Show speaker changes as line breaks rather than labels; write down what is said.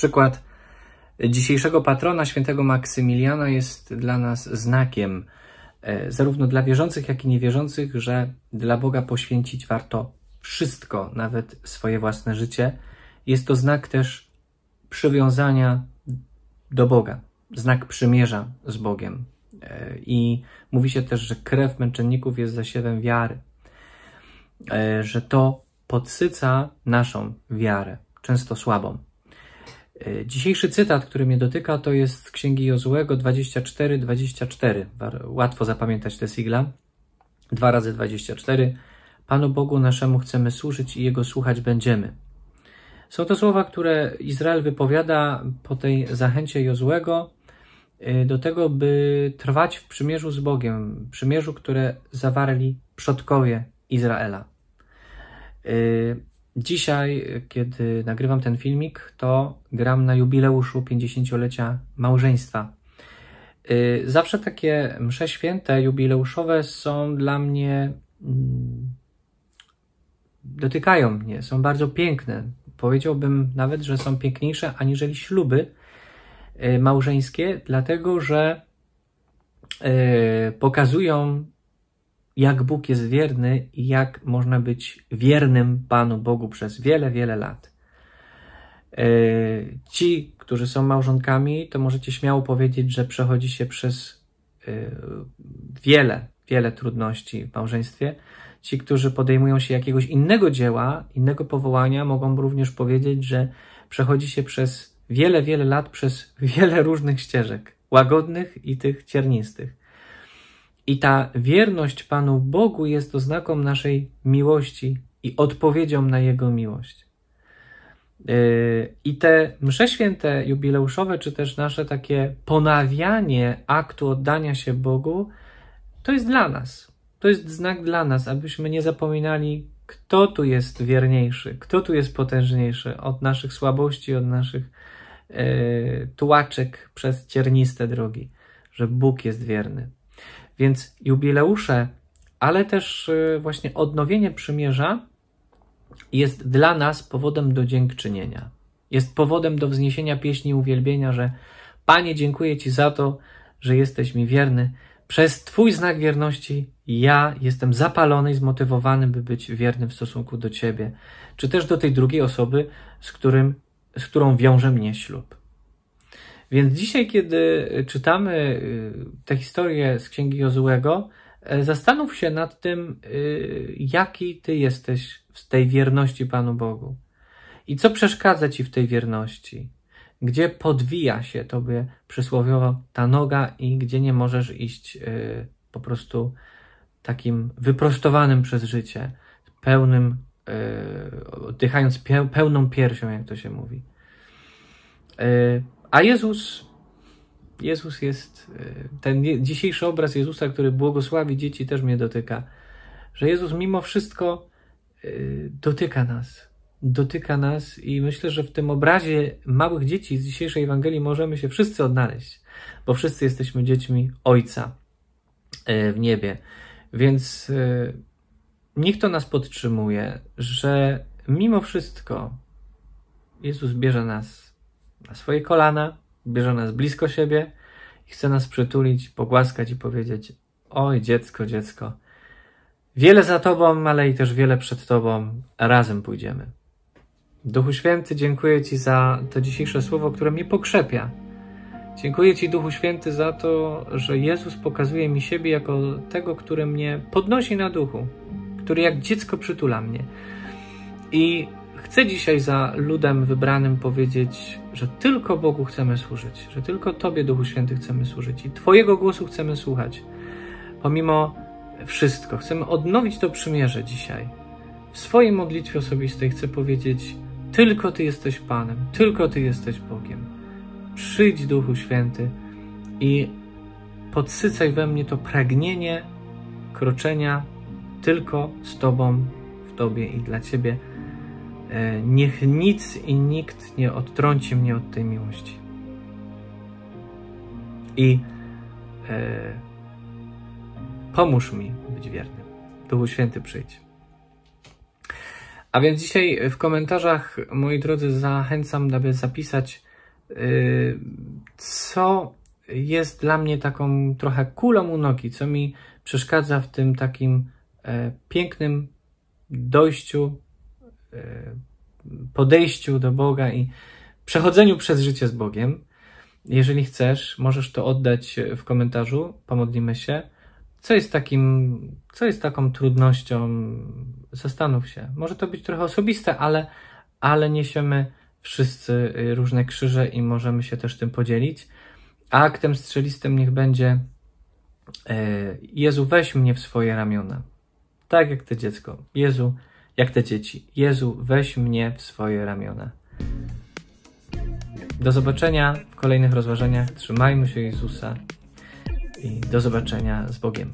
Przykład dzisiejszego patrona, świętego Maksymiliana, jest dla nas znakiem, zarówno dla wierzących, jak i niewierzących, że dla Boga poświęcić warto wszystko, nawet swoje własne życie. Jest to znak też przywiązania do Boga, znak przymierza z Bogiem. I mówi się też, że krew męczenników jest zasiewem wiary, że to podsyca naszą wiarę, często słabą. Dzisiejszy cytat, który mnie dotyka, to jest z Księgi Jozuego 24:24. Łatwo zapamiętać te sigla. 2 razy 24. Panu Bogu naszemu chcemy służyć i Jego słuchać będziemy. Są to słowa, które Izrael wypowiada po tej zachęcie Jozuego do tego, by trwać w przymierzu z Bogiem, przymierzu, które zawarli przodkowie Izraela. Dzisiaj, kiedy nagrywam ten filmik, to gram na jubileuszu 50-lecia małżeństwa. Zawsze takie msze święte, jubileuszowe są dla mnie, dotykają mnie, są bardzo piękne. Powiedziałbym nawet, że są piękniejsze aniżeli śluby małżeńskie, dlatego że pokazują, jak Bóg jest wierny i jak można być wiernym Panu Bogu przez wiele, wiele lat. Ci, którzy są małżonkami, to możecie śmiało powiedzieć, że przechodzi się przez wiele, wiele trudności w małżeństwie. Ci, którzy podejmują się jakiegoś innego dzieła, innego powołania, mogą również powiedzieć, że przechodzi się przez wiele, wiele lat, przez wiele różnych ścieżek, łagodnych i tych ciernistych. I ta wierność Panu Bogu jest oznaką naszej miłości i odpowiedzią na Jego miłość. I te msze święte jubileuszowe, czy też nasze takie ponawianie aktu oddania się Bogu, to jest dla nas. To jest znak dla nas, abyśmy nie zapominali, kto tu jest wierniejszy, kto tu jest potężniejszy od naszych słabości, od naszych tułaczek przez cierniste drogi, że Bóg jest wierny. Więc jubileusze, ale też właśnie odnowienie przymierza jest dla nas powodem do dziękczynienia. Jest powodem do wzniesienia pieśni uwielbienia, że Panie, dziękuję Ci za to, że jesteś mi wierny. Przez Twój znak wierności ja jestem zapalony i zmotywowany, by być wierny w stosunku do Ciebie, czy też do tej drugiej osoby, z którą wiąże mnie ślub. Więc dzisiaj, kiedy czytamy tę historię z Księgi Jozuego, zastanów się nad tym, jaki Ty jesteś w tej wierności Panu Bogu. I co przeszkadza Ci w tej wierności? Gdzie podwija się Tobie przysłowiowo ta noga i gdzie nie możesz iść po prostu takim wyprostowanym przez życie, pełnym, oddychając pełną piersią, jak to się mówi. A Jezus jest, ten dzisiejszy obraz Jezusa, który błogosławi dzieci, też mnie dotyka, że Jezus mimo wszystko dotyka nas i myślę, że w tym obrazie małych dzieci z dzisiejszej Ewangelii możemy się wszyscy odnaleźć, bo wszyscy jesteśmy dziećmi Ojca w niebie. Więc niech to nas podtrzymuje, że mimo wszystko Jezus bierze nas na swoje kolana, bierze nas blisko siebie i chce nas przytulić, pogłaskać i powiedzieć: oj, dziecko, dziecko, wiele za Tobą, ale i też wiele przed Tobą, razem pójdziemy. Duchu Święty, dziękuję Ci za to dzisiejsze słowo, które mnie pokrzepia. Dziękuję Ci, Duchu Święty, za to, że Jezus pokazuje mi siebie jako tego, który mnie podnosi na duchu, który jak dziecko przytula mnie. I chcę dzisiaj za ludem wybranym powiedzieć, że tylko Bogu chcemy służyć, że tylko Tobie, Duchu Święty, chcemy służyć i Twojego głosu chcemy słuchać. Pomimo wszystko, chcemy odnowić to przymierze dzisiaj. W swojej modlitwie osobistej chcę powiedzieć: tylko Ty jesteś Panem, tylko Ty jesteś Bogiem. Przyjdź, Duchu Święty, i podsycaj we mnie to pragnienie kroczenia tylko z Tobą, w Tobie i dla Ciebie. Niech nic i nikt nie odtrąci mnie od tej miłości. I pomóż mi być wiernym. Duchu Święty, przyjdź. A więc dzisiaj w komentarzach, moi drodzy, zachęcam, aby zapisać co jest dla mnie taką trochę kulą u nogi, co mi przeszkadza w tym takim pięknym dojściu, podejściu do Boga i przechodzeniu przez życie z Bogiem. Jeżeli chcesz, możesz to oddać w komentarzu, pomodlimy się. Co jest taką trudnością? Zastanów się. Może to być trochę osobiste, ale niesiemy wszyscy różne krzyże i możemy się też tym podzielić. A aktem strzelistym niech będzie: Jezu, weź mnie w swoje ramiona. Tak jak to dziecko. Jezu, jak te dzieci. Jezu, weź mnie w swoje ramiona. Do zobaczenia w kolejnych rozważaniach. Trzymajmy się Jezusa i do zobaczenia z Bogiem.